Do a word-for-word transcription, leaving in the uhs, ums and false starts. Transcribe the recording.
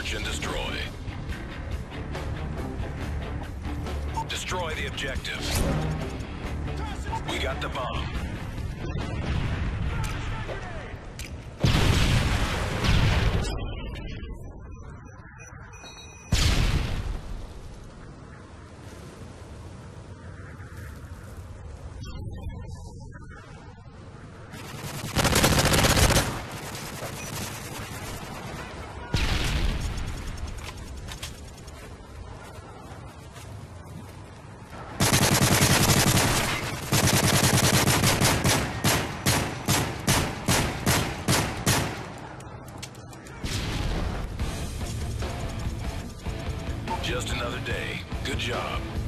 Search and destroy. Destroy the objective. We got the bomb. Just another day. Good job.